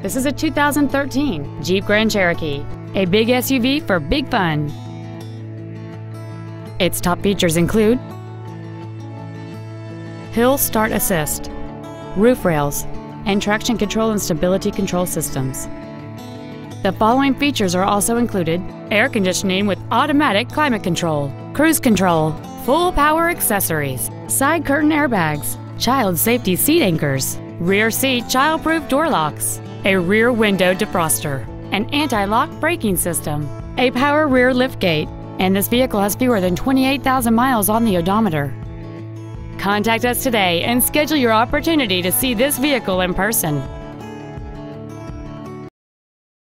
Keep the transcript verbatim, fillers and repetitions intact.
This is a two thousand thirteen Jeep Grand Cherokee, a big S U V for big fun. Its top features include Hill Start Assist, roof rails, and traction control and stability control systems. The following features are also included: air conditioning with automatic climate control, cruise control, full power accessories, side curtain airbags, child safety seat anchors, rear seat child-proof door locks, a rear window defroster, an anti-lock braking system, a power rear liftgate, and this vehicle has fewer than twenty-eight thousand miles on the odometer. Contact us today and schedule your opportunity to see this vehicle in person.